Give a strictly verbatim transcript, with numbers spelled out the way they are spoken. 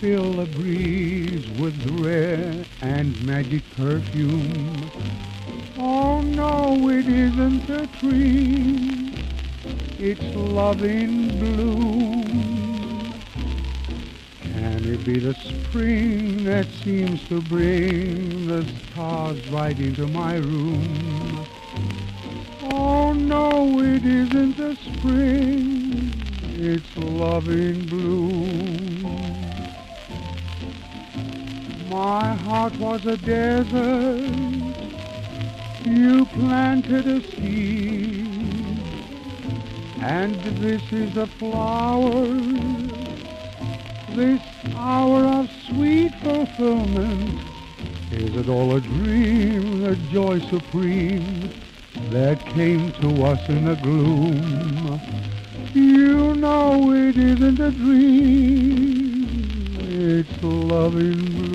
fill the breeze with rare and magic perfume. Oh no, it isn't a tree, it's love in bloom. Can it be the spring that seems to bring the stars right into my room? Oh no, it isn't a spring, it's love in bloom. My heart was a desert, you planted a seed, and this is a flower, this hour of sweet fulfillment. Is it all a dream, a joy supreme that came to us in the gloom? You know it isn't a dream, it's love in bloom.